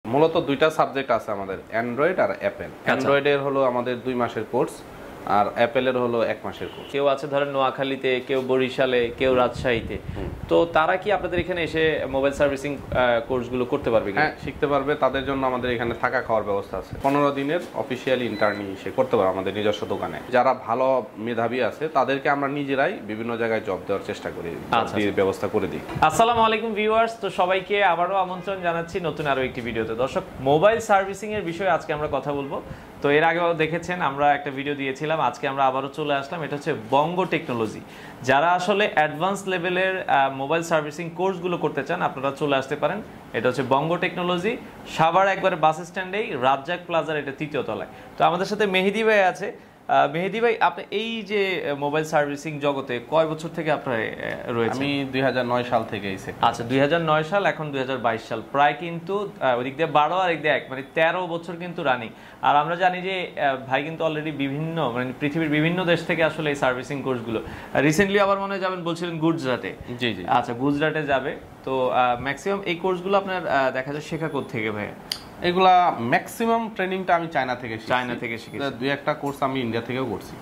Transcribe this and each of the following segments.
মূলত দুইটা সাবজেক্ট আছে আমাদের, অ্যান্ড্রয়েড আর অ্যাপেল। অ্যান্ড্রয়েডের হলো আমাদের 2 মাসের কোর্স, আর অ্যাপেলের হলো 1 মাসের কোর্স। কেউ আছে ধরেন নোয়াখালীতে, কেউ বরিশালে, কেউ রাজশাহীতে, তো তারা কি আপনাদের এখানে এসে মোবাইল সার্ভিসিং কোর্সগুলো করতে পারবে? হ্যাঁ, শিখতে পারবে। তাদের জন্য আমাদের এখানে থাকা খাওয়ার ব্যবস্থা আছে। 15 দিনের অফিসিয়ালি ইন্টার্নি সে করতে পারবে আমাদের নিজস্ব দোকানে। যারা ভালো মেধাবী আছে তাদেরকে আমরা নিজেরাই বিভিন্ন জায়গায় জব দেওয়ার চেষ্টা করি, ব্যবস্থা করে দিই। আসসালামু আলাইকুম ভিউয়ার্স, তো সবাইকে আবারও আমন্ত্রণ জানাচ্ছি নতুন আরো একটি ভিডিওতে। দর্শক, মোবাইল সার্ভিসিং এর বিষয়ে আজকে আমরা কথা বলবো। তো এর আগেও দেখেছেন আমরা একটা ভিডিও দিয়েছিলাম, আজকে আমরা আবারও চলে আসলাম। এটা হচ্ছে বঙ্গো টেকনোলজি। যারা আসলে অ্যাডভান্স লেভেলের মোবাইল সার্ভিসিং কোর্সগুলো করতে চান আপনারা চলে আসতে পারেন। এটা হচ্ছে বঙ্গো টেকনোলজি, সাভার একবারে বাস স্ট্যান্ডেই, রাজ্জাক প্লাজার, এটা 3য় তলায়। তো আমাদের সাথে মেহেদি ভাই আছে। মেহেদি ভাই, আপনি এই যে মোবাইল সার্ভিসিং জগতে কয় বছর থেকে আপনার রয়েছে? আমি 2009 সাল থেকে এসে। আচ্ছা, 2009 সাল, এখন 2022 সাল, প্রায় কিন্তু ওদিক দিয়ে 12 আর এদিক দিয়ে 1, মানে 13 বছর কিন্তু রানিং। আর আমরা জানি যে ভাই কিন্তু অলরেডি বিভিন্ন, মানে পৃথিবীর বিভিন্ন দেশ থেকে আসলে এই সার্ভিসিং কোর্সগুলো, রিসেন্টলি আবার মনে হয় যাবেন বলছিলেন গুজরাটে। জি জি। আচ্ছা, গুজরাটে যাবে। তো ম্যাক্সিমাম এই কোর্সগুলো আপনার দেখা যায় শেখা কোথা থেকে ভাই? এগুলা ম্যাক্সিমাম ট্রেনিংটা আমি চায়না থেকে শিখেছি। 2-1টা কোর্স আমি ইন্ডিয়া থেকেও করছি।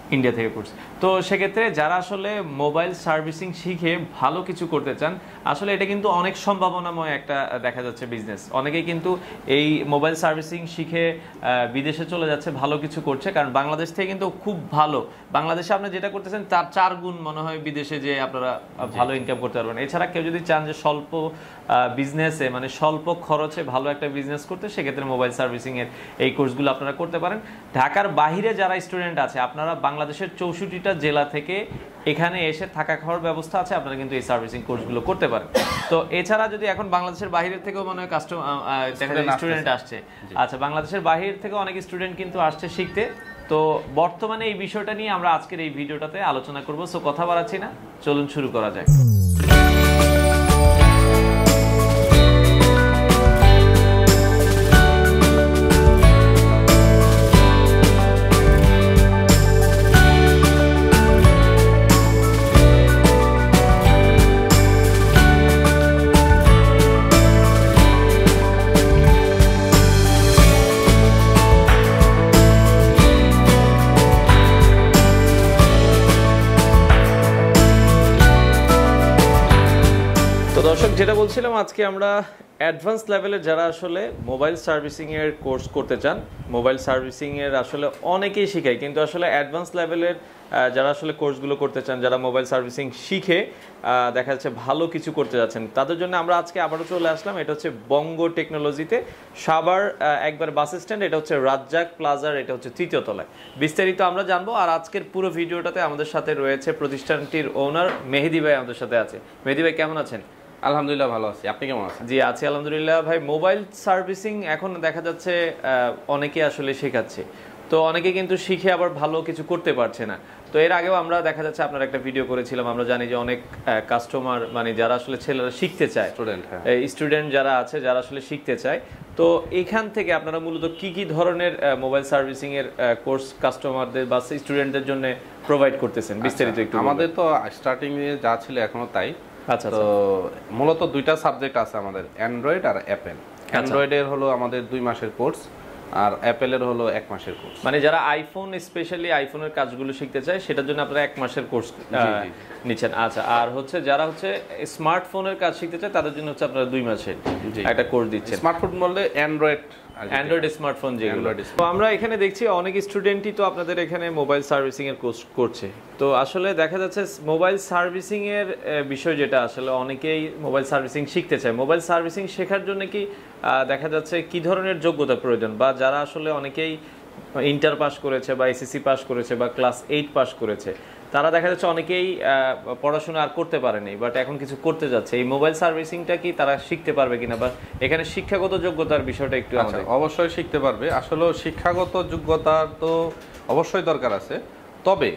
তো সেক্ষেত্রে যারা আসলে মোবাইল সার্ভিসিং শিখে ভালো কিছু করতে চান, আসলে এটা কিন্তু অনেক সম্ভাবনাময় একটা দেখা যাচ্ছে বিজনেস। অনেকেই কিন্তু এই মোবাইল সার্ভিসিং শিখে বিদেশে চলে যাচ্ছে, ভালো কিছু করছে। কারণ বাংলাদেশ থেকে কিন্তু খুব ভালো, বাংলাদেশে আপনি যেটা করতেছেন তার 4 গুণ মনে হয় বিদেশে যে আপনারা ভালো ইনকাম করতে পারবেন। এছাড়া কেউ যদি চান যে স্বল্প বিজনেসে, মানে স্বল্প খরচে ভালো একটা বিজনেস করতে, সেক্ষেত্রে মোবাইল সার্ভিসিং এর এই কোর্সগুলো আপনারা করতে পারেন। ঢাকার বাইরে যারা স্টুডেন্ট আছে, আপনারা বাংলাদেশের 64টা জেলা থেকে এখানে এসে থাকা খাওয়ার ব্যবস্থা আছে, আপনারা কিন্তু এই সার্ভিসিং কোর্সগুলো করতে পারেন। তো এছাড়া যদি এখন বাংলাদেশের বাইরে থেকেও মনে হয় স্টুডেন্ট আসছে। আচ্ছা, বাংলাদেশের বাইরে থেকে অনেক স্টুডেন্ট কিন্তু আসছে শিখতে। তো বর্তমানে এই বিষয়টা নিয়ে আমরা আজকের এই ভিডিওটাতে আলোচনা করব। সো কথা বাড়াচ্ছি না, চলুন শুরু করা যাক। দর্শক, যেটা বলছিলাম, আজকে আমরা অ্যাডভান্স লেভেলের যারা আসলে মোবাইল সার্ভিসিং এর কোর্স করতে চান, মোবাইল সার্ভিসিং এর আসলে অনেকেই শিখায়, কিন্তু আসলে অ্যাডভান্স লেভেলের যারা আসলে কোর্সগুলো করতে চান, যারা মোবাইল সার্ভিসিং শিখে দেখা যাচ্ছে ভালো কিছু করতে যাচ্ছেন, তাদের জন্য আমরা আজকে আবারও চলে আসলাম। এটা হচ্ছে বঙ্গো টেকনোলজিতে, সাভার একবার বাস স্ট্যান্ড, এটা হচ্ছে রাজ্জাক প্লাজার, এটা হচ্ছে 3য় তলায়। বিস্তারিত আমরা জানবো। আর আজকের পুরো ভিডিওটাতে আমাদের সাথে রয়েছে প্রতিষ্ঠানটির ওনার মেহেদি ভাই, আমাদের সাথে আছে। মেহেদি ভাই, কেমন আছেন? আলহামদুলিল্লাহ, ভালো আছি। আপনি কেমন আছেন? জি, আছি আলহামদুলিল্লাহ। ভাই, মোবাইল সার্ভিসিং এখন দেখা যাচ্ছে অনেকে আসলে শেখাচ্ছে, তো অনেকে কিন্তু শিখে আবার ভালো কিছু করতে পারছে না। তো এর আগেও আমরা দেখা যাচ্ছে আপনার একটা ভিডিও করেছিলাম, আমরা জানি যে অনেক কাস্টমার, মানে যারা আসলে ছেলেরা শিখতে চায়, স্টুডেন্ট যারা আছে, যারা আসলে শিখতে চায়, তো এখান থেকে আপনারা মূলত কি কি ধরনের মোবাইল সার্ভিসিং এর কোর্স কাস্টমারদের বা স্টুডেন্টদের জন্য প্রোভাইড করতেছেন, বিস্তারিত একটু? আমাদের তো স্টার্টিং এ যা ছিল এখনো তাই। আচ্ছা, তো মূলত 2টা সাবজেক্ট আছে আমাদের, অ্যান্ড্রয়েড আর অ্যাপেল। অ্যান্ড্রয়েডের হলো আমাদের 2 মাসের কোর্স, আর অ্যাপেলের হলো 1 মাসের কোর্স। মানে যারা আইফোন, স্পেশালি আইফোনের কাজগুলো শিখতে চায়, সেটার জন্য আপনারা 1 মাসের কোর্স নিচ্ছেন। আচ্ছা, আর হচ্ছে যারা হচ্ছে স্মার্টফোনের কাজ শিখতে চায়, তাদের জন্য হচ্ছে আপনারা 2 মাসের একটা কোর্স দিচ্ছেন। স্মার্টফোন বললে অ্যান্ড্রয়েড স্মার্টফোন যেগুলো। তো আমরা এখানে দেখছি অনেক স্টুডেন্টই তো আপনাদের এখানে মোবাইল সার্ভিসিং এর কোর্স করছে। তো আসলে দেখা যাচ্ছে মোবাইল সার্ভিসিং এর বিষয় যেটা, আসলে অনেকেই মোবাইল সার্ভিসিং শিখতে চায়। মোবাইল সার্ভিসিং শেখার জন্য কি দেখা যাচ্ছে কি ধরনের যোগ্যতা প্রয়োজন, বা যারা আসলে অনেকেই ইন্টার পাস করেছে বা এসএসসি পাস করেছে বা ক্লাস 8 পাস করেছে, তারা দেখা যাচ্ছে অনেকেই পড়াশোনা আর করতে পারেনি, বাট এখন কিছু করতে যাচ্ছে, এই মোবাইল সার্ভিসিংটা কি তারা শিখতে পারবে কিনা, বা এখানে শিক্ষাগত যোগ্যতার বিষয়টা একটু আমাদের? অবশ্যই শিখতে পারবে। আসলে শিক্ষাগত যোগ্যতা তো অবশ্যই দরকার আছে, তবে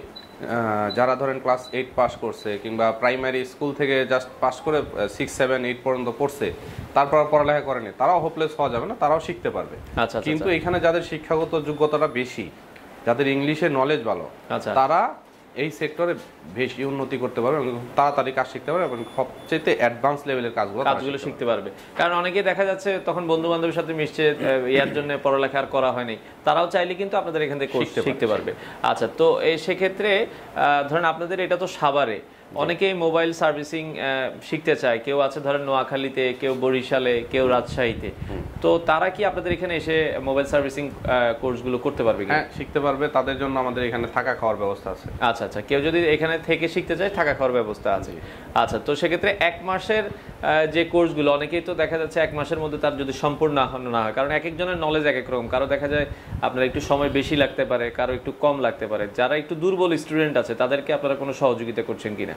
যারা ধরেন ক্লাস 8 পাস করছে কিংবা প্রাইমারি স্কুল থেকে জাস্ট পাস করে 6, 7, 8 পর্যন্ত পড়ছে, তারপর পড়ালেখা করেনি, তারাও হোপলেস হওয়া যাবে না, তারাও শিখতে পারবে। কিন্তু এখানে যাদের শিক্ষাগত যোগ্যতাটা বেশি, যাদের ইংলিশের নলেজ ভালো, তারা এই সেক্টরে বেশি উন্নতি করতে পারবে এবং তাড়াতাড়ি কাজ শিখতে পারবে এবং সবচেয়ে অ্যাডভান্স লেভেলের কাজগুলো শিখতে পারবে। কারণ অনেকেই দেখা যাচ্ছে তখন বন্ধু বান্ধবের সাথে মিশছে, ইয়ার জন্য পড়ালেখা আর করা হয়নি, তারাও চাইলে কিন্তু আপনাদের এখান থেকে শিখতে পারবে। আচ্ছা, তো সেক্ষেত্রে ধরেন আপনাদের এটা তো সাভারে, অনেকেই মোবাইল সার্ভিসিং শিখতে চায়, কেউ আছে ধরেন নোয়াখালীতে, কেউ বরিশালে, কেউ রাজশাহীতে, তো তারা কি আপনাদের এখানে এসে মোবাইল সার্ভিসিং কোর্সগুলো করতে পারবে? হ্যাঁ, শিখতে পারবে। তাদের জন্য আমাদের এখানে থাকা খাওয়ার ব্যবস্থা আছে। আচ্ছা আচ্ছা, কেউ যদি এখানে থেকে শিখতে চায় থাকা খাওয়ার ব্যবস্থা আছে। আচ্ছা, তো সেক্ষেত্রে 1 মাসের যে কোর্সগুলো, অনেকেই তো দেখা যাচ্ছে 1 মাসের মধ্যে তার যদি সম্পূর্ণ না হয়, কারণ এক একজনের নলেজ এক এক রকম, কারো দেখা যায় আপনার একটু সময় বেশি লাগতে পারে, কারো একটু কম লাগতে পারে। যারা একটু দুর্বল স্টুডেন্ট আছে তাদেরকে আপনারা কোনো সহযোগিতা করছেন কিনা?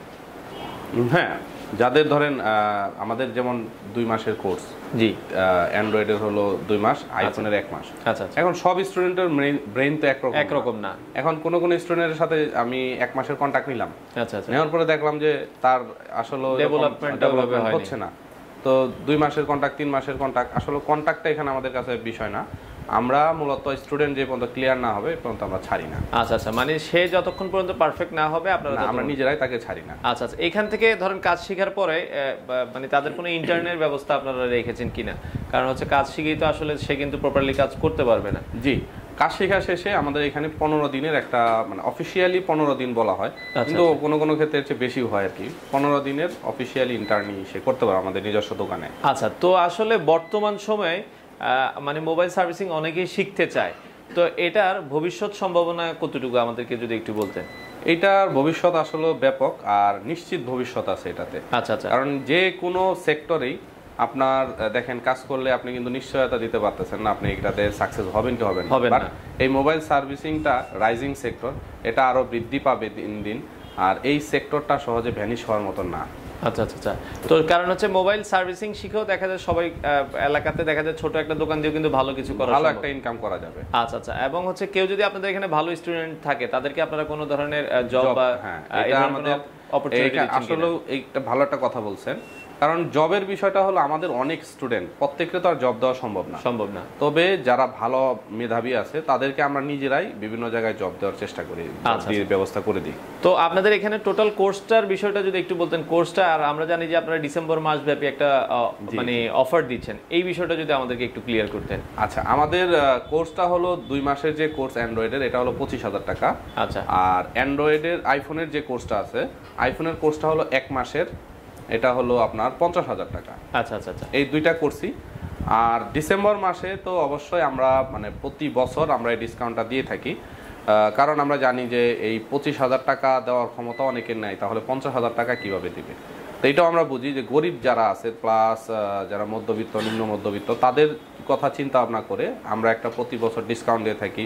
হ্যাঁ, যাদের ধরেন আমাদের যেমন 2 মাসের কোর্স, জি, অ্যান্ড্রয়েডের হলো 2 মাস, আইফোনের 1 মাস। আচ্ছা, এখন সব স্টুডেন্টের ব্রেইন তো একরকম না। এখন কোন স্টুডেন্টের সাথে আমি 1 মাসের কন্ট্যাক্ট নিলাম, আচ্ছা আচ্ছা, নেওয়ার পরে দেখলাম যে তার আসলে ডেভেলপমেন্ট হচ্ছে না, তো 2 মাসের কন্ট্যাক্ট, 3 মাসের কন্ট্যাক্ট, আসলে কন্ট্যাক্টটা এখানে আমাদের কাছে বিষয় না। আমরা মূলত স্টুডেন্ট যে পর্যন্ত ক্লিয়ার না হবে পর্যন্ত আমরা ছাড়ি না। আচ্ছা আচ্ছা, মানে সে যতক্ষণ পর্যন্ত পারফেক্ট না হবে আমরা নিজেরাই তাকে ছাড়ি না। আচ্ছা আচ্ছা, এখান থেকে ধরেন কাজ শেখার পরে মানে তাদের কোনো ইন্টার্নের ব্যবস্থা আপনারা রেখেছেন কিনা? কারণ হচ্ছে কাজ শিখেই তো আসলে সে কিন্তু প্রপারলি কাজ করতে পারবে না। জি, কাজ শেখা শেষে আমাদের এখানে 15 দিনের একটা, মানে অফিসিয়ালি 15 দিন বলা হয়, কিন্তু কোনো ক্ষেত্রে হচ্ছে বেশি হয় আর কি। 15 দিনের অফিসিয়ালি ইন্টার্নি সে করতে পারে আমাদের নিজস্ব দোকানে। আচ্ছা, তো আসলে বর্তমান সময়ে মানে মোবাইল সার্ভিসিং অনেকেই শিখতে চায়, তো এটার ভবিষ্যৎ সম্ভাবনা কতটুকু আমাদেরকে যদি একটু বলতেন। এটার ভবিষ্যৎ আসলে ব্যাপক আর নিশ্চিত ভবিষ্যৎ আছে এটাতে। আচ্ছা আচ্ছা, কারণ যে কোনো সেক্টরেই আপনার দেখেন কাজ করলে আপনি কিন্তু নিশ্চয়তা দিতে পারতেছেন না আপনি এটাতে সাকসেস হবেন কি হবেন না। এই মোবাইল সার্ভিসিংটা রাইজিং সেক্টর, এটা আরো বৃদ্ধি পাবে দিন দিন, আর এই সেক্টরটা সহজে ভ্যানিশ হওয়ার মতো না। আচ্ছা আচ্ছা, তো কারণ হচ্ছে মোবাইল সার্ভিসিং শিখেও দেখা যায় সবাই এলাকাতে দেখা যায় ছোট একটা দোকান দিয়েও কিন্তু ভালো কিছু করা, ভালো একটা ইনকাম করা যাবে। আচ্ছা আচ্ছা, এবং হচ্ছে কেউ যদি আপনাদের এখানে ভালো স্টুডেন্ট থাকে তাদেরকে আপনারা কোনো ধরনের জব বা এটা আমাদের অপরচুনিটি, আসলে এইটা ভালো একটা কথা বলছেন। কারণ জবের বিষয়টা হলো আমাদের অনেক স্টুডেন্ট, প্রত্যেককে তো আর জব দেওয়া সম্ভব না। তবে যারা ভালো মেধাবী আছে তাদেরকে আমরা নিজেরাই বিভিন্ন জায়গায় জব দেওয়ার চেষ্টা করি, ব্যবস্থা করে দিই। তো আপনাদের এখানে টোটাল কোর্সটার বিষয়টা যদি একটু বলতেন, কোর্সটা, আর আমরা জানি যে আপনারা ডিসেম্বর মাস ব্যাপী একটা মানে অফার দিচ্ছেন, এই বিষয়টা যদি আমাদেরকে একটু ক্লিয়ার করতেন। আচ্ছা, আমাদের কোর্সটা হলো 2 মাসের যে কোর্স অ্যান্ড্রয়েডের, এটা হলো 25,000 টাকা। আচ্ছা, আর অ্যান্ড্রয়েডের আইফোনের যে কোর্সটা আছে, আইফোনের কোর্সটা হলো 1 মাসের, এটা হলো আপনার 50,000 টাকা। আচ্ছা আচ্ছা আচ্ছা, এই দুইটা করছি। আর ডিসেম্বর মাসে তো অবশ্যই আমরা মানে প্রতি বছর আমরা এই ডিসকাউন্টটা দিয়ে থাকি, কারণ আমরা জানি যে এই 25,000 টাকা দেওয়ার ক্ষমতা অনেকের নাই, তাহলে 50,000 টাকা কিভাবে দিবে। তো এটাও আমরা বুঝি যে গরিব যারা আছে প্লাস যারা মধ্যবিত্ত, নিম্ন মধ্যবিত্ত, তাদের কথা চিন্তা ভাবনা করে আমরা একটা প্রতি বছর ডিসকাউন্ট দিয়ে থাকি,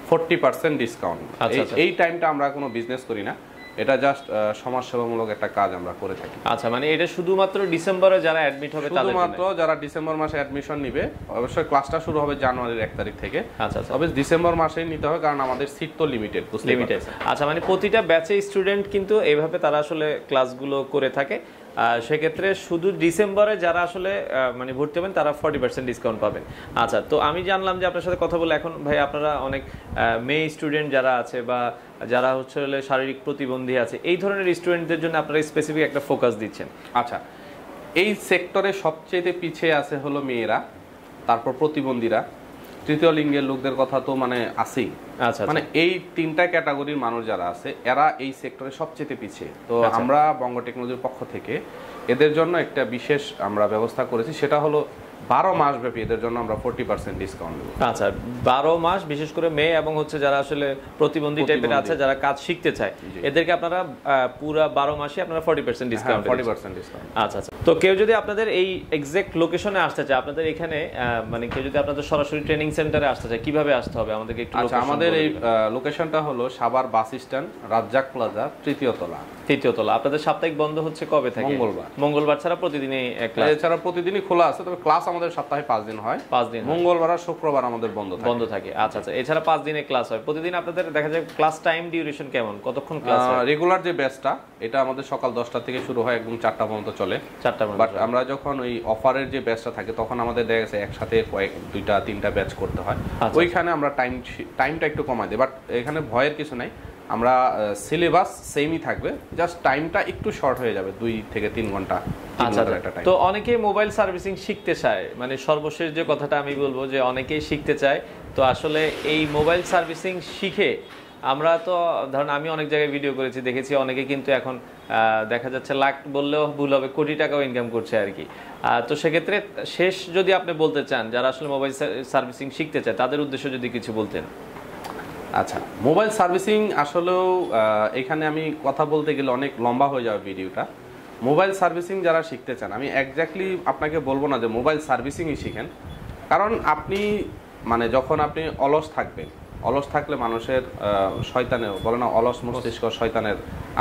40% ডিসকাউন্ট। এই টাইমটা আমরা কোনো বিজনেস করি না, এটা জাস্ট সমাজসেবামূলক একটা কাজ আমরা করে থাকি। আচ্ছা, মানে এটা শুধুমাত্র ডিসেম্বরে যারা অ্যাডমিট হবে তাদের, শুধুমাত্র যারা ডিসেম্বর মাসে অ্যাডমিশন নিবে, অবশ্যই ক্লাসটা শুরু হবে জানুয়ারির 1 তারিখ থেকে। আচ্ছা, তবে ডিসেম্বর মাসেই নিতে হবে, কারণ আমাদের সিট তো লিমিটেড। আচ্ছা, মানে প্রতিটা ব্যাচে স্টুডেন্ট কিন্তু এইভাবে তারা আসলে ক্লাসগুলো করে থাকে। সেক্ষেত্রে শুধু ডিসেম্বরে যারা আসলে মানে ভর্তি হবেন তারা 40% ডিসকাউন্ট পাবেন। আচ্ছা, তো আমি জানলাম যে আপনার সাথে কথা বলে এখন ভাই আপনারা অনেক মেয়ে স্টুডেন্ট যারা আছে বা যারা হচ্ছে শারীরিক প্রতিবন্ধী আছে, এই ধরনের স্টুডেন্টদের জন্য আপনারা স্পেসিফিক একটা ফোকাস দিচ্ছেন। আচ্ছা, এই সেক্টরে সবচেয়ে পিছিয়ে আছে হলো মেয়েরা, তারপর প্রতিবন্ধীরা, তৃতীয় লিঙ্গের লোকদের কথা তো মানে আছেই। আচ্ছা, মানে এই 3টা ক্যাটাগরির মানুষ যারা আছে এরা এই সেক্টরে সবচেয়ে পিছিয়ে। তো আমরা বঙ্গ টেকনোলজির পক্ষ থেকে এদের জন্য একটা বিশেষ আমরা ব্যবস্থা করেছি, সেটা হলো 12 মাস ব্যাপী এদের জন্য আমরা 40% ডিসকাউন্ট দেব। আচ্ছা, 12 মাস, বিশেষ করে মেয়ে এবং হচ্ছে যারা আসলে প্রতিবন্ধী টাইপের আছে, যারা কাজ শিখতে চায়, এদেরকে আপনারা পুরো 12 মাসে আপনারা 40% ডিসকাউন্ট। 40% ডিসকাউন্ট। আচ্ছা আচ্ছা, তো কেউ যদি আপনাদের এই এক্সাক্ট লোকেশনে আসতে চায়, আপনাদের এখানে মানে কেউ যদি আপনাদের সরাসরি ট্রেনিং সেন্টারে আসতে চায়, কিভাবে আসতে হবে আমাদেরকে একটু? আচ্ছা, আমাদের এই লোকেশনটা হলো Savar bus stand, Razzak plaza, 3য় তলা। 3য় তলা। আপনাদের সাপ্তাহিক বন্ধ হচ্ছে কবে থেকে? মঙ্গলবার ছাড়া প্রতিদিনই ক্লাস? এছাড়া প্রতিদিনই খোলা আছে, তবে ক্লাস আমাদের সপ্তাহে 5 দিন হয়। 5 দিন, মঙ্গলবার আর শুক্রবার আমাদের বন্ধ থাকে। আচ্ছা আচ্ছা, এছাড়া 5 দিনে ক্লাস হয়। প্রতিদিন আপনাদের দেখা যায় ক্লাস টাইম ডিউরেশন কেমন, কতক্ষণ ক্লাস হয়? রেগুলার যে ব্যাচটা, এটা আমাদের সকাল 10টা থেকে শুরু হয়, একদম 4টা পর্যন্ত চলে। 4টা পর্যন্ত। বাট আমরা যখন ওই অফারের যে ব্যাচটা থাকে তখন আমাদের দেখা গেছে একসাথে 2টা 3টা ব্যাচ করতে হয়, ওইখানে আমরা টাইমটা একটু কমাই দিই। বাট এখানে ভয়ের কিছু নাই, আমরা সিলেবাস সেমই থাকবে, জাস্ট টাইমটা একটু শর্ট হয়ে যাবে, 2 থেকে 3 ঘন্টা। তো অনেকেই মোবাইল সার্ভিসিং শিখতে চায়, মানে সর্বশেষ যে কথাটা আমি বলবো যে অনেকেই শিখতে চায়। তো আসলে এই মোবাইল সার্ভিসিং শিখে আমরা তো ধরেন আমি অনেক জায়গায় ভিডিও করেছি, দেখেছি অনেকে কিন্তু এখন দেখা যাচ্ছে লাখ বললেও ভুল হবে, কোটি টাকাও ইনকাম করছে আর কি। তো সেক্ষেত্রে শেষ যদি আপনি বলতে চান যারা আসলে মোবাইল সার্ভিসিং শিখতে চায় তাদের উদ্দেশ্যে যদি কিছু বলতেন। আচ্ছা, মোবাইল সার্ভিসিং আসলেও এখানে আমি কথা বলতে গেলে অনেক লম্বা হয়ে যাবে ভিডিওটা। মোবাইল সার্ভিসিং যারা শিখতে চান, আমি এক্স্যাক্টলি আপনাকে বলবো না যে মোবাইল সার্ভিসিংই শিখেন, কারণ আপনি মানে যখন আপনি অলস থাকবেন, অলস থাকলে মানুষের শয়তানের বলে না, অলস মস্তিষ্ক শয়তানের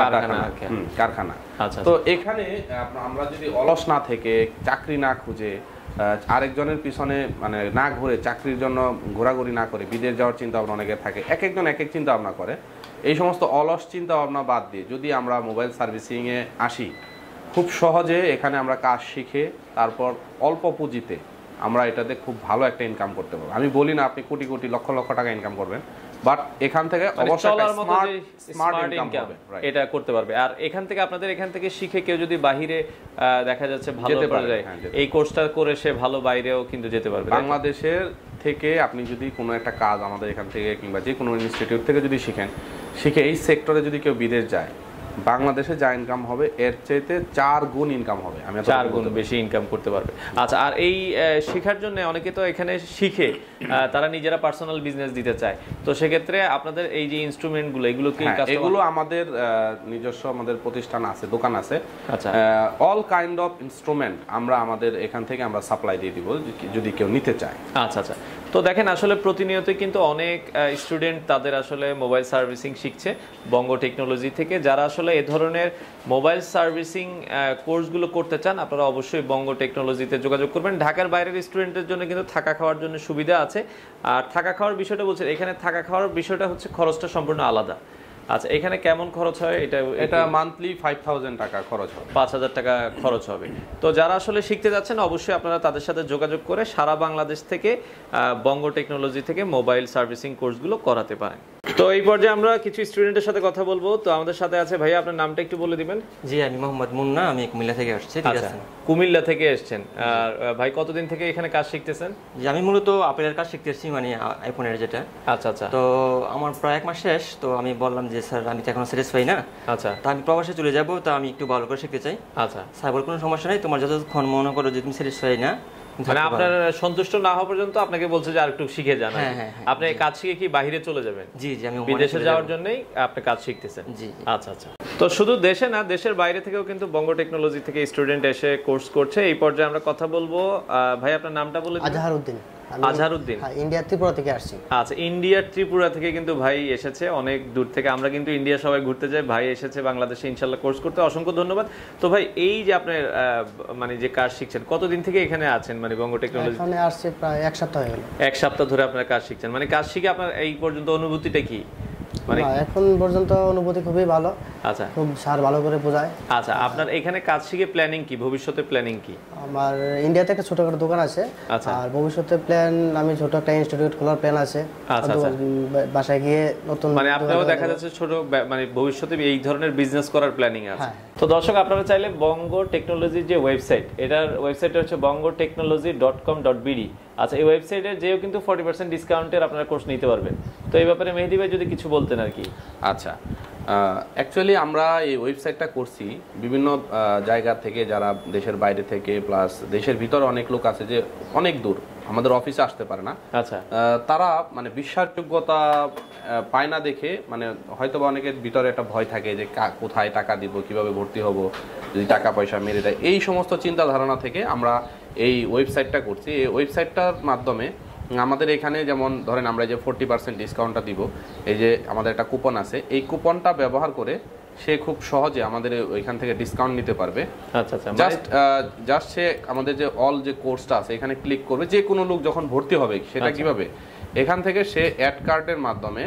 কারখানা। তো এখানে আমরা যদি অলস না থেকে, চাকরি না খুঁজে, আরেকজনের পিছনে মানে না ঘুরে, চাকরির জন্য ঘোরাঘুরি না করে বিদেশ যাওয়ার চিন্তা ভাবনা অনেকে থাকে, এক একজন এক এক চিন্তা ভাবনা করে, এই সমস্ত অলস চিন্তা ভাবনা বাদ দিয়ে যদি আমরা মোবাইল সার্ভিসিংয়ে আসি, খুব সহজে এখানে আমরা কাজ শিখে তারপর অল্প পুঁজিতে আমরা এটাতে খুব ভালো একটা ইনকাম করতে পারবো। আমি বলি না আপনি কোটি কোটি লক্ষ লক্ষ টাকা ইনকাম করবেন, বাট এখান থেকে অবশ্যই স্মার্ট ইনকাম হবে, এটা করতে পারবে। আর এখান থেকে আপনাদের এখান থেকে শিখে কেউ যদি বাহিরে দেখা যাচ্ছে ভালো করে যায়, এই কোর্সটা করে সে ভালো বাইরেও কিন্তু যেতে পারবে। বাংলাদেশের থেকে আপনি যদি কোনো একটা কাজ আমাদের এখান থেকে কিংবা যে কোনো ইনস্টিটিউট থেকে যদি শিখে এই সেক্টরে যদি কেউ বিদেশ যায়, বাংলাদেশে যা ইনকাম হবে এর চাইতে 4 গুণ ইনকাম হবে, আমি 4 গুণ বেশি ইনকাম করতে পারবে। আচ্ছা, আর এই শেখার জন্য অনেকে তো এখানে শিখে তারা নিজেরা পার্সোনাল বিজনেস দিতে চায়, তো সেক্ষেত্রে আপনাদের এই যে ইনস্ট্রুমেন্টগুলো এগুলো কি এগুলো আমাদের নিজস্ব আমাদের প্রতিষ্ঠান আছে, দোকান আছে। আচ্ছা, অল কাইন্ড অফ ইনস্ট্রুমেন্ট আমরা আমাদের এখান থেকে আমরা সাপ্লাই দিয়ে দিব যদি কেউ নিতে চায়। আচ্ছা আচ্ছা, তো দেখেন আসলে প্রতিনিয়ত কিন্তু অনেক স্টুডেন্ট তাদের আসলে মোবাইল সার্ভিসিং শিখছে বঙ্গ টেকনোলজি থেকে। যারা আসলে এ ধরনের মোবাইল সার্ভিসিং কোর্সগুলো করতে চান আপনারা অবশ্যই বঙ্গ টেকনোলজিতে যোগাযোগ করবেন। ঢাকার বাইরের স্টুডেন্টের জন্য কিন্তু থাকা খাওয়ার জন্য সুবিধা আছে। আর থাকা খাওয়ার বিষয়টা বলছেন, এখানে থাকা খাওয়ার বিষয়টা হচ্ছে খরচটা সম্পূর্ণ আলাদা। আচ্ছা, এখানে কেমন খরচ হয়? এটা মান্থলি 5000 টাকা খরচ হবে, 5000 টাকা খরচ হবে। তো যারা আসলে শিখতে যাচ্ছেন অবশ্যই আপনারা তাদের সাথে যোগাযোগ করে সারা বাংলাদেশ থেকে বঙ্গ টেকনোলজি থেকে মোবাইল সার্ভিসিং কোর্সগুলো করাতে পারেন। তো এই পর্যায়ে আমরা কিছু স্টুডেন্টের সাথে কথা বলবো। তো আমাদের সাথে আছে ভাইয়া, আপনার নামটা একটু বলে দিবেন। জি, আমি মোহাম্মদ মুন্না, আমি কুমিল্লা থেকে আসছি। ঠিক আছে, কুমিল্লা থেকে এসেছেন। আর ভাই কতদিন থেকে এখানে কাজ শিখতেছেন? জি, আমি মূলত আপেলের কাজ শিখতেছি, মানে আইফোনের যেটা। আচ্ছা আচ্ছা, তো আমার প্রায় 1 মাস শেষ। তো আমি বললাম যে স্যার আমি তো এখনো স্যাটিসফাই না, আচ্ছা তো আমি প্রবাসে চলে যাব, তো আমি একটু ভালো করে শিখতে চাই। আচ্ছা, স্যার বল কোনো সমস্যা নেই, তোমার যতক্ষণ মনে করো যে তুমি স্যাটিসফাই না, মানে আপনার সন্তুষ্ট না হওয়া পর্যন্ত আপনাকে বলছে যে আরেকটু শিখে যান। আপনি কাজ শিখে কি বাইরে চলে যাবেন? জি জি, আমি বিদেশে যাওয়ার জন্যই আপনি কাজ শিখতেছেন। জি, আচ্ছা আচ্ছা। তো শুধু দেশে না, দেশের বাইরে থেকেও কিন্তু বঙ্গ টেকনোলজি থেকে স্টুডেন্ট এসে কোর্স করছে। এই পর্যায়ে আমরা কথা বলবো। ভাই আপনার নামটা বলে দিন। আজহারউদ্দিন। আজহারউদ্দিন, হ্যাঁ, ইন্ডিয়া ত্রিপুরা থেকে আসছি। আচ্ছা, ইন্ডিয়ার ত্রিপুরা থেকে কিন্তু ভাই এসেছে অনেক দূর থেকে। আমরা কিন্তু ইন্ডিয়া সবাই ঘুরতে যাই, ভাই এসেছে বাংলাদেশে ইনশাআল্লাহ কোর্স করতে। অসংখ্য ধন্যবাদ। তো ভাই এই যে আপনি মানে যে কাজ শিখছেন, কতদিন থেকে এখানে আছেন? মানে বঙ্গ টেকনোলজি এখানে আসছে প্রায় 1 সপ্তাহ হয়ে গেল। 1 সপ্তাহ ধরে আপনারা কাজ শিখছেন। মানে কাজ শিখে আপনার এই পর্যন্ত অনুভূতিটা কি? মানে এখন পর্যন্ত অনুভূতি খুবই ভালো। আচ্ছা, খুব স্যার ভালো করে বোঝায়। আচ্ছা, আপনার এখানে কাজ শিখে প্ল্যানিং কি, ভবিষ্যতে প্ল্যানিং কি? আমার ইন্ডিয়াতে একটা ছোটখাটো দোকান আছে। আচ্ছা, আর ভবিষ্যতে প্ল্যান আমি ছোট একটা ইনস্টিটিউট খোলার প্ল্যান আছে। আচ্ছা, বাসায় গিয়ে নতুন, মানে আপনিও দেখা যাচ্ছে ছোট মানে ভবিষ্যতে এই ধরনের বিজনেস করার প্ল্যানিং আছে। তো দর্শক, আপনারা চাইলে বঙ্গ টেকনোলজির যে ওয়েবসাইট, এটার ওয়েবসাইটটা হচ্ছে bongotechnology.com.bd। আচ্ছা, এই ওয়েবসাইটে যেও কিন্তু 40% ডিসকাউন্টের আপনারা কোর্স নিতে পারবেন। তো এই ব্যাপারে মেহেদী ভাই যদি কিছু বলতেন আর কি। আচ্ছা, অ্যাকচুয়ালি আমরা এই ওয়েবসাইটটা করছি বিভিন্ন জায়গা থেকে, যারা দেশের বাইরে থেকে প্লাস দেশের ভিতরে অনেক লোক আছে যে অনেক দূর আমাদের অফিসে আসতে পারে না। আচ্ছা, তারা মানে বিশ্বাসযোগ্যতা পায় না দেখে, মানে হয়তো বা অনেকের ভিতরে একটা ভয় থাকে যে কোথায় টাকা দিব, কিভাবে ভর্তি হব, যদি টাকা পয়সা মেরে দেয়, এই সমস্ত চিন্তা ধারণা থেকে আমরা এই ওয়েবসাইটটা করছি। এই ওয়েবসাইটটার মাধ্যমে আমাদের এখানে যেমন ধরেন আমরা যে 40% ডিসকাউন্টটা দিব, এই যে আমাদের একটা কুপন আছে, এই কুপনটা ব্যবহার করে সে খুব সহজে আমাদের ওইখান থেকে ডিসকাউন্ট নিতে পারবে। আচ্ছা আচ্ছা, জাস্ট সে আমাদের যে অল যে কোর্সটা আছে এখানে ক্লিক করবে। যে কোনো লোক যখন ভর্তি হবে সেটা কিভাবে, এখান থেকে সে অ্যাড কার্ডের মাধ্যমে,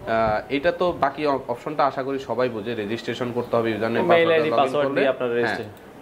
এটা তো বাকি অপশনটা আশা করি সবাই বুঝে, রেজিস্ট্রেশন করতে হবে, ইউজার নেম পাসওয়ার্ড দিয়ে আপনার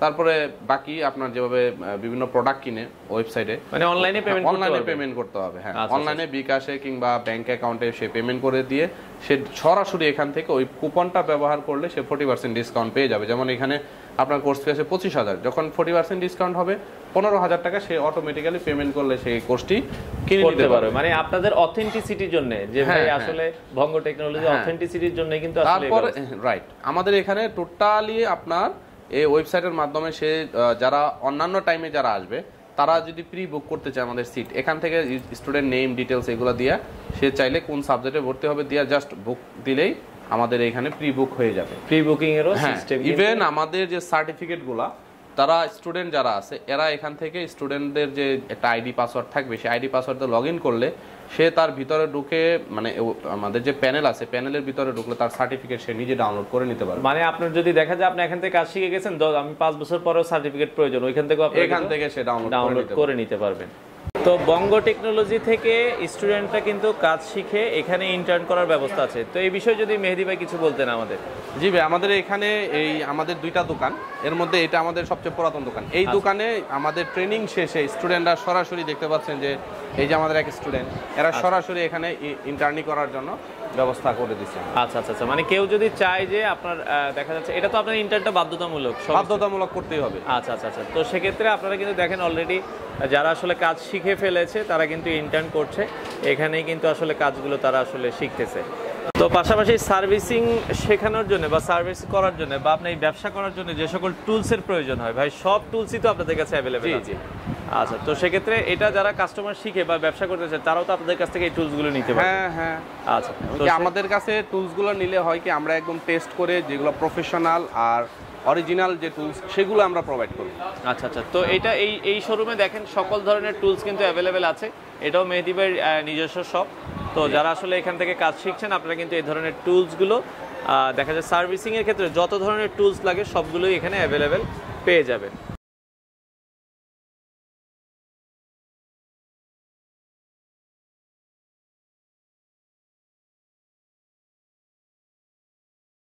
তারপরে বাকি আপনার যেভাবে বিভিন্ন প্রোডাক্ট কিনে ওয়েবসাইটে মানে অনলাইনে পেমেন্ট করতে হবে। হ্যাঁ, অনলাইনে বিকাশে কিংবা ব্যাংক অ্যাকাউন্টে সে পেমেন্ট করে দিয়ে সে সরাসরি এখান থেকে ওই কুপনটা ব্যবহার করলে সে 40% ডিসকাউন্ট পেয়ে যাবে। যেমন এখানে আপনার কোর্স ফি আছে 25,000, যখন 40% ডিসকাউন্ট হবে 15,000 টাকা সে অটোমেটিক্যালি পেমেন্ট করলে সেই কোর্সটি কিনে নিতে পারবে। মানে আপনাদের অথেন্টিসিটির জন্য, যে ভাই আসলে ভঙ্গ টেকনোলজি অথেন্টিসিটির জন্য কিন্তু আসলে তারপর রাইট আমাদের এখানে টোটালি আপনার এই ওয়েবসাইটের মাধ্যমে সে যারা অন্যান্য টাইমে যারা আসবে তারা যদি প্রি বুক করতে চায় আমাদের সিট, এখান থেকে স্টুডেন্ট নেম ডিটেলস এগুলো দিয়া সে চাইলে কোন সাবজেক্টে ভর্তি হবে দিয়া জাস্ট বুক দিলেই আমাদের এখানে প্রি বুক হয়ে যাবে। প্রি বুকিং এরও সিস্টেম, ইভেন আমাদের যে সার্টিফিকেটগুলা তারা স্টুডেন্ট যারা আছে এরা এখান থেকে স্টুডেন্টদের যে একটা আইডি পাসওয়ার্ড থাকবে সেই আইডি পাসওয়ার্ডে লগ ইন করলে সে তার ভিতরে ঢুকে মানে আমাদের যে প্যানেল আছে প্যানেলের ভিতরে ঢুকলে তার সার্টিফিকেট সে নিজে ডাউনলোড করে নিতে পারবে। মানে আপনার যদি দেখা যায় আপনি এখান থেকে কাজ শিখে গেছেন, আমি 5 বছর পরেও সার্টিফিকেট প্রয়োজন, ওইখান থেকে আপনি এখান থেকে সে ডাউনলোড করে নিতে পারবেন। তো বঙ্গ টেকনোলজি থেকে স্টুডেন্টরা কিন্তু কাজ শিখে এখানে ইন্টার্ন করার ব্যবস্থা আছে। তো এই বিষয়ে যদি মেহেদী ভাই কিছু বলতেন আমাদের। জি ভাই, আমাদের এখানে এই আমাদের 2টা দোকান, এর মধ্যে এটা আমাদের সবচেয়ে পুরাতন দোকান। এই দোকানে আমাদের ট্রেনিং শেষে স্টুডেন্টরা সরাসরি দেখতে পাচ্ছেন যে এই যে আমাদের এক স্টুডেন্ট এরা সরাসরি এখানে ইন্টার্নি করার জন্য ব্যবস্থা করে দিচ্ছে। আচ্ছা আচ্ছা আচ্ছা, মানে কেউ যদি চায় যে আপনার দেখা যাচ্ছে এটা তো আপনার ইন্টার্নটা বাধ্যতামূলক করতেই হবে। আচ্ছা আচ্ছা আচ্ছা, তো সেক্ষেত্রে আপনারা কিন্তু দেখেন অলরেডি যারা আসলে কাজ শিখে ফেলেছে তারা কিন্তু ইন্টার্ন করছে, এখানেই কিন্তু আসলে কাজগুলো তারা আসলে শিখতেছে। তো পাশাপাশি সার্ভিসিং শেখানোর জন্য বা সার্ভিস করার জন্য বা আপনি ব্যবসা করার জন্য যে সকল টুলসের প্রয়োজন হয় ভাই, সব টুলসই তো আপনাদের কাছে অ্যাভেলেবেল আছে। আচ্ছা, তো সেক্ষেত্রে এটা যারা কাস্টমার শিখে বা ব্যবসা করতে চায় তারাও তো আপনাদের কাছ থেকে এই টুলসগুলো নিতে পারে। হ্যাঁ হ্যাঁ, আচ্ছা, তো আমাদের কাছে টুলসগুলো নিলে হয় কি আমরা একদম টেস্ট করে যেগুলো প্রফেশনাল আর অরিজিনাল যে টুলস সেগুলো আমরা প্রোভাইড করি। আচ্ছা আচ্ছা, তো এটা এই শোরুমে দেখেন সকল ধরনের টুলস কিন্তু অ্যাভেলেবেল আছে। এটাও মেহেদী ভাইয়ের নিজস্ব শপ। তো যারা আসলে এখান থেকে কাজ শিখছেন আপনারা কিন্তু এই ধরনের টুলসগুলো দেখা যায় সার্ভিসিংয়ের ক্ষেত্রে যত ধরনের টুলস লাগে সবগুলোই এখানে অ্যাভেলেবেল পেয়ে যাবেন।